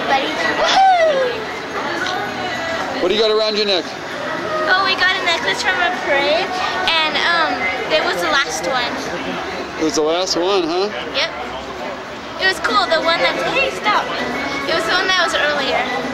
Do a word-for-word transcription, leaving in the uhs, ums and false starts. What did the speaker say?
everybody. Woohoo! What do you got around your neck? Oh, we got a necklace from a parade, and um, it was the last one. It was the last one, huh? Yep. It was cool. The one that. Hey, stop! It was the one that was earlier.